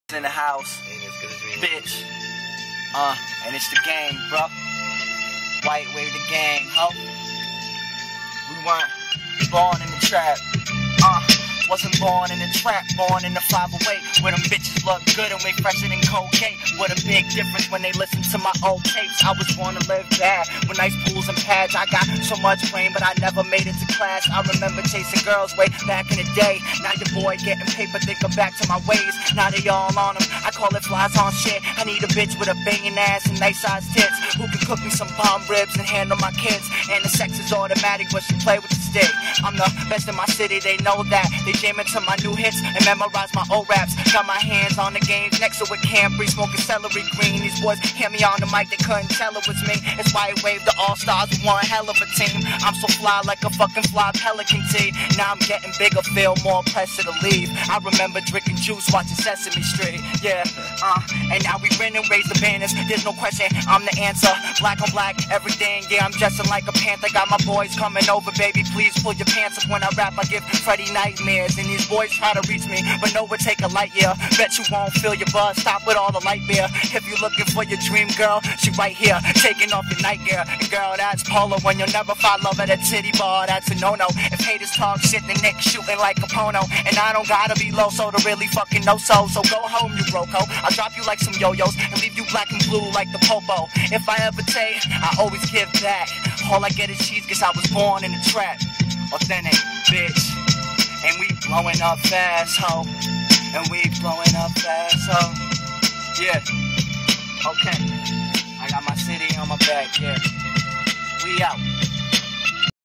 in the house, bitch. And it's the gang, bro. Whitewave the gang, ho. We weren't born in the trap. Wasn't born in the trap, born in the 508. Where them bitches look good and we fresher than Colgate. What a big difference when they listen to my old tapes. I was born to live bad, with nice pools and pads. I got so much brain, but I never made it to class. I remember chasing girls way back in the day. Now your boy getting paper, thinking back to my ways. Now they all on them, I call it flies on shit. I need a bitch with a banging ass and nice sized tits, who can cook me some bomb ribs and handle my kids. And the sex is automatic when she play with the stick. I'm the best in my city, they know that. They jam into my new hits and memorize my old raps. Got my hands on the game next to a Camry, smoking celery green. These boys hear me on the mic, they couldn't tell it was me. It's Whitewave, the all-stars, one hell of a team. I'm so fly like a fucking fly pelican tee. Now I'm getting bigger, feel more pressure to leave. I remember drinking juice, watching Sesame Street. Yeah, and now we win and raise the banners. There's no question, I'm the answer. Black on black, everything, yeah, I'm dressing like a panther. Got my boys coming over, baby, please pull your pants up. When I rap, I give Freddie nightmares. And these boys try to reach me, but no one take a light year. Bet you won't feel your buzz, stop with all the light beer. If you looking for your dream girl, she right here, taking off your night gear. And girl, that's polo, when you'll never find love at a titty bar, that's a no-no. If haters talk shit, then Nick shooting like a pono. And I don't gotta be low, so to really fucking know so. So go home, you broco, I'll drop you like some yo-yos and leave you black and blue like the popo. If I ever take, I always give back. All I get is cheese, guess I was born in the trap. Authentic, bitch. And we blowing up fast, ho. And we blowing up fast, ho. Yeah. Okay. I got my city on my back, yeah. We out.